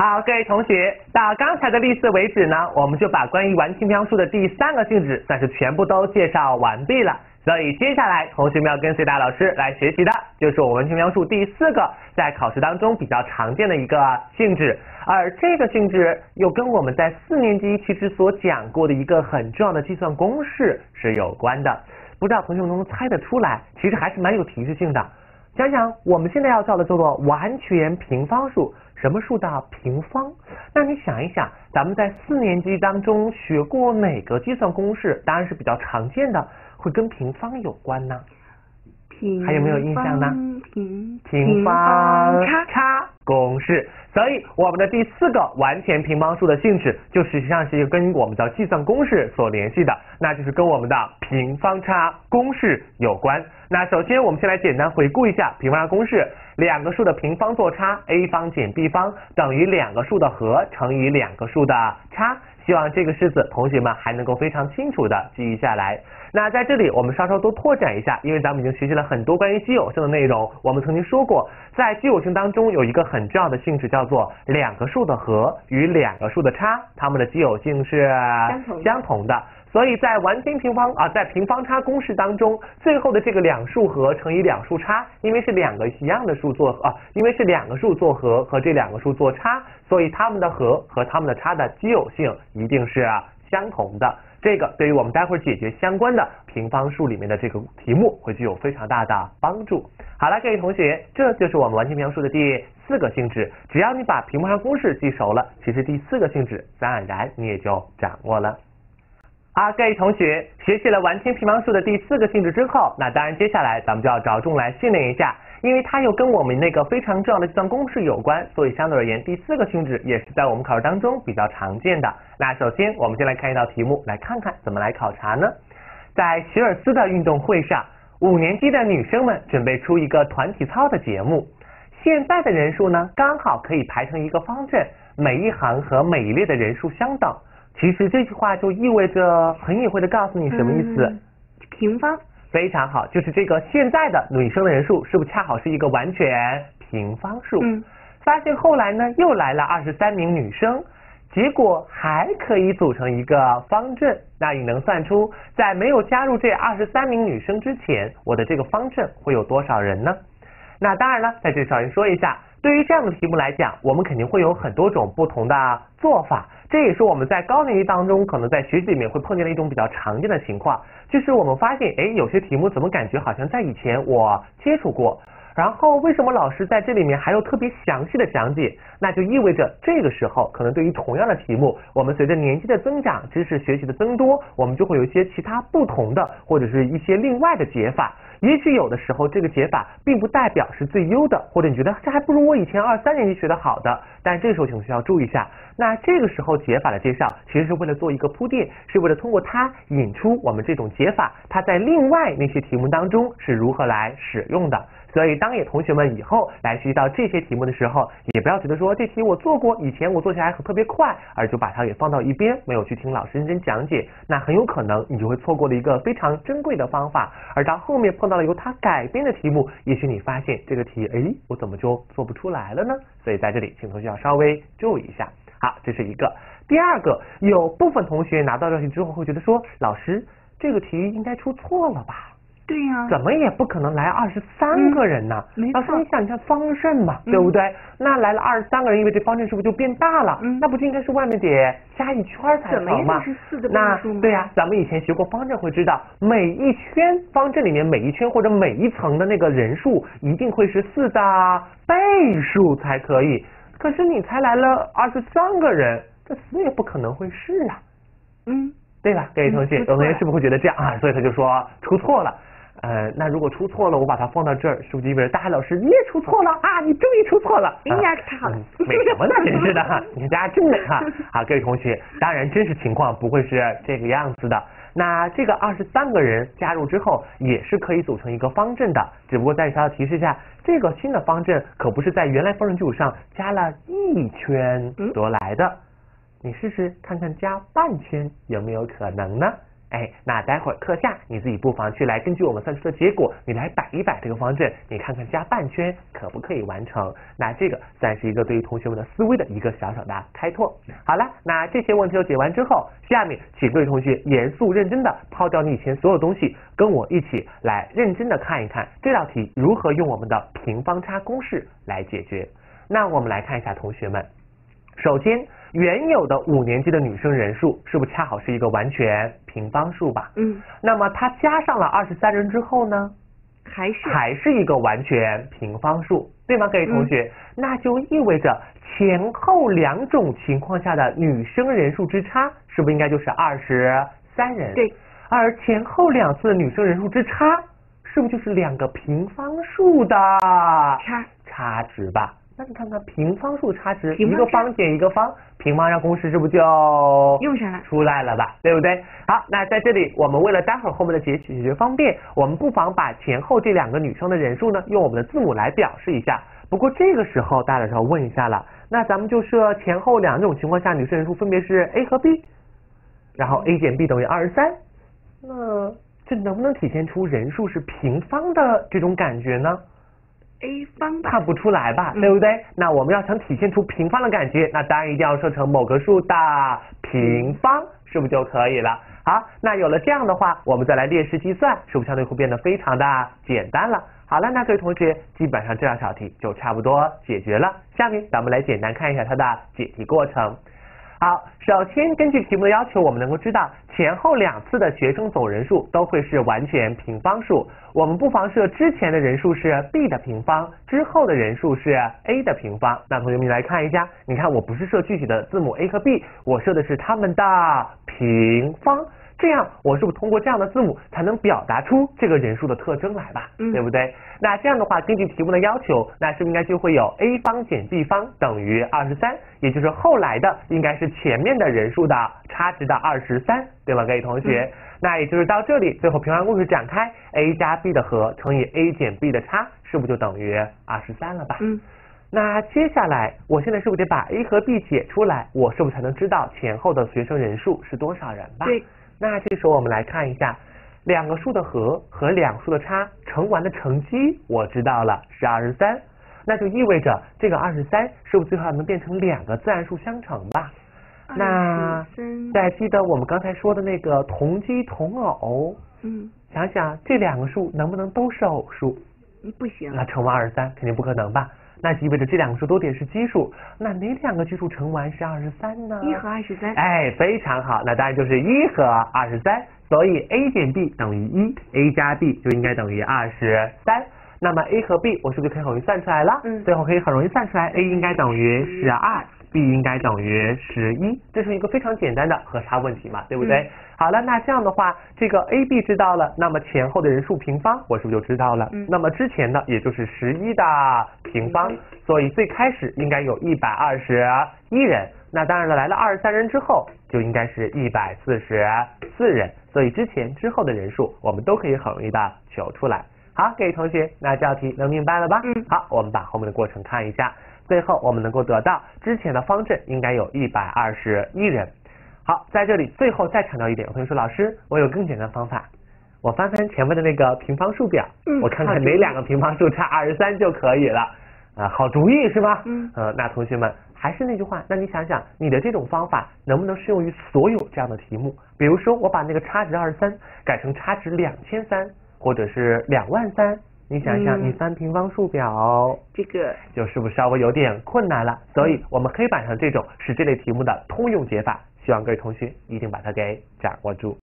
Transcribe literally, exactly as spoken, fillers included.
好，各位同学，到刚才的例示为止呢，我们就把关于完形平方数的第三个性质算是全部都介绍完毕了。所以接下来同学们要跟随大老师来学习的就是我们完形平方数第四个在考试当中比较常见的一个性质，而这个性质又跟我们在四年级其实所讲过的一个很重要的计算公式是有关的。不知道同学们能不能猜得出来，其实还是蛮有提示性的。想想我们现在要教的叫做完全平方数，什么数的平方？那你想一想，咱们在四年级当中学过哪个计算公式？当然是比较常见的，会跟平方有关呢？ 平还有没有印象呢？ 平平方差公式。所以我们的第四个完全平方数的性质，就实际上是跟我们的计算公式所联系的，那就是跟我们的平方差公式有关。那首先我们先来简单回顾一下平方差公式，两个数的平方做差 a 方减 b 方等于两个数的和乘以两个数的差，希望这个式子同学们还能够非常清楚的记忆下来。那在这里我们稍稍多拓展一下，因为咱们已经学习了很多关于奇偶性的内容，我们曾经说过，在奇偶性当中有一个很重要的性质叫做两个数的和与两个数的差，它们的奇偶性是相同的。所以在完全平方啊，在平方差公式当中，最后的这个两数和乘以两数差，因为是两个一样的数做啊，因为是两个数做和和这两个数做差，所以它们的和和它们的差的奇偶性一定是相同的。这个对于我们待会儿解决相关的平方数里面的这个题目会具有非常大的帮助。好了，各位同学，这就是我们完全平方数的第四个性质。只要你把平方差公式记熟了，其实第四个性质自然而然你也就掌握了。好，各位同学，学习了完全平方数的第四个性质之后，那当然接下来咱们就要着重来训练一下，因为它又跟我们那个非常重要的计算公式有关，所以相对而言第四个性质也是在我们考试当中比较常见的。那首先我们先来看一道题目，来看看怎么来考察呢？在学而思的运动会上，五年级的女生们准备出一个团体操的节目，现在的人数呢刚好可以排成一个方阵，每一行和每一列的人数相等。其实这句话就意味着很隐晦的告诉你什么意思？ 嗯、平方。 非常好，就是这个现在的女生的人数是不是恰好是一个完全平方数？ 嗯。 发现后来呢又来了二十三名女生，结果还可以组成一个方阵。那你能算出在没有加入这二十三名女生之前，我的这个方阵会有多少人呢？那当然了，在这稍微说一下，对于这样的题目来讲，我们肯定会有很多种不同的做法。这也是我们在高年级当中可能在学习里面会碰见的一种比较常见的情况，就是我们发现，哎，有些题目怎么感觉好像在以前我接触过，然后为什么老师在这里面还有特别详细的讲解？那就意味着这个时候可能对于同样的题目，我们随着年纪的增长，知识学习的增多，我们就会有一些其他不同的或者是一些另外的解法。也许有的时候这个解法并不代表是最优的，或者你觉得这还不如我以前二三年级学的好的，但这个时候请需要注意一下，那这个时候解法的介绍其实是为了做一个铺垫，是为了通过它引出我们这种解法它在另外那些题目当中是如何来使用的。所以当野同学们以后来学习到这些题目的时候，也不要觉得说这题我做过，以前我做起来特别快，而就把它给放到一边，没有去听老师认真讲解，那很有可能你就会错过了一个非常珍贵的方法，而到后面碰到了由它改编的题目，也许你发现这个题，哎，我怎么就做不出来了呢？所以在这里请同学要稍微注意一下。好，这是一个。第二个，有部分同学拿到这题之后会觉得说，老师这个题应该出错了吧？ 对呀、啊， 怎么也不可能来二十三个人呢？ 嗯、 老师，你想，你看方阵嘛，嗯、对不对？那来了二十三个人，因为这方阵是不是就变大了？嗯、那不就应该是外面得加一圈才好吗？那对呀、啊，咱们以前学过方阵，会知道每一圈方阵里面每一圈或者每一层的那个人数一定会是四的倍数才可以。可是你才来了二十三个人，这死也不可能会是啊。 嗯， 对吧？各位同学，有同学是不是会觉得这样啊？所以他就说出错了。呃，那如果出错了，我把它放到这儿，是不是意味着大海老师你也出错了啊？你终于出错了， 哎呀，太好了， 没什么呢，真是的，你看大家真美哈！好，各位同学，当然真实情况不会是这个样子的。那这个二十三个人加入之后，也是可以组成一个方阵的，只不过在小小提示下，这个新的方阵可不是在原来方阵基础上加了一圈得来的。嗯、你试试看看加半圈有没有可能呢？ 哎，那待会儿课下你自己不妨去来根据我们算出的结果，你来摆一摆这个方阵，你看看加半圈可不可以完成？那这个算是一个对于同学们的思维的一个小小的开拓。好了，那这些问题都解完之后，下面请各位同学严肃认真的抛掉你以前所有东西，跟我一起来认真的看一看这道题如何用我们的平方差公式来解决。那我们来看一下同学们，首先原有的五年级的女生人数是不是恰好是一个完全平方数吧？ 嗯， 那么它加上了二十三人之后呢， 还是还是一个完全平方数，对吗？各位同学，嗯、那就意味着前后两种情况下的女生人数之差，是不是应该就是二十三人？ 对。 而前后两次的女生人数之差，是不是就是两个平方数的差差值吧？那你看看平方数差值， 一个方减一个方，平方让公式是不是就用上了出来了吧？对不对？好，那在这里我们为了待会儿后面的解解决方便，我们不妨把前后这两个女生的人数呢，用我们的字母来表示一下。不过这个时候大家就要问一下了，那咱们就设前后两种情况下女生人数分别是 A 和 B， 然后 A 减 B 等于二十三，那这能不能体现出人数是平方的这种感觉呢 ？A 方看不出来吧， 嗯、 对不对？那我们要想体现出平方的感觉，那当然一定要设成某个数的平方，是不是就可以了？好，那有了这样的话，我们再来列式计算，是不是相对会变得非常的简单了？好了，那各位同学，基本上这道小题就差不多解决了。下面咱们来简单看一下它的解题过程。好，首先根据题目的要求，我们能够知道前后两次的学生总人数都会是完全平方数。我们不妨设之前的人数是 b 的平方，之后的人数是 a 的平方。那同学们来看一下，你看我不是设具体的字母 a 和 b， 我设的是它们的平方。这样我是不是通过这样的字母才能表达出这个人数的特征来吧？ 嗯、 对不对？那这样的话，根据题目的要求，那是不是应该就会有 a 方减 b 方等于二十三，也就是后来的应该是前面的人数的差值的二十三，对吧？各位同学，嗯、那也就是到这里，最后平方公式展开 ，a 加 b 的和乘以 a 减 b 的差，是不是就等于二十三了吧？ 嗯。 那接下来，我现在是不是得把 a 和 b 解出来，我是不是才能知道前后的学生人数是多少人吧？ 对。 那这时候我们来看一下，两个数的和和两数的差乘完的乘积我知道了是二十三，那就意味着这个二十三是不是最后能变成两个自然数相乘吧？那再记得我们刚才说的那个同基同偶， 嗯， 想想这两个数能不能都是偶数？ 不行。 那乘完二十三肯定不可能吧？那意味着这两个数都得是奇数，那哪两个奇数乘完是二十三呢？ 一和二十三。 哎，非常好，那当然就是一和二十三，所以 a 减 b 等于一 ，a 加 b 就应该等于二十三。那么 a 和 b 我是不是可以很容易算出来了？ 嗯， 最后可以很容易算出来 ，a 应该等于十二 ，b 应该等于十一，这是一个非常简单的和差问题嘛，对不对？嗯、好了，那这样的话，这个 a b 知道了，那么前后的人数平方我是不是就知道了？ 嗯， 那么之前的也就是十一的平方，嗯、所以最开始应该有一百二十一人。那当然了，来了二十三人之后，就应该是一百四十四人，所以之前之后的人数我们都可以很容易的求出来。好，各位同学，那这道题能明白了吧？ 嗯。 好，我们把后面的过程看一下，最后我们能够得到之前的方阵应该有一百二十一人。好，在这里最后再强调一点，我同学说老师，我有更简单的方法，我翻翻前面的那个平方数表， 嗯、 我看看哪两个平方数差二十三就可以了。啊，好主意是吧？ 嗯。 呃，那同学们还是那句话，那你想想，你的这种方法能不能适用于所有这样的题目？比如说，我把那个差值二十三改成差值两千三，或者是两万三，你想想， 嗯、 你翻平方数表， 这个就是不是稍微有点困难了？所以我们黑板上这种是这类题目的通用解法，希望各位同学一定把它给掌握住。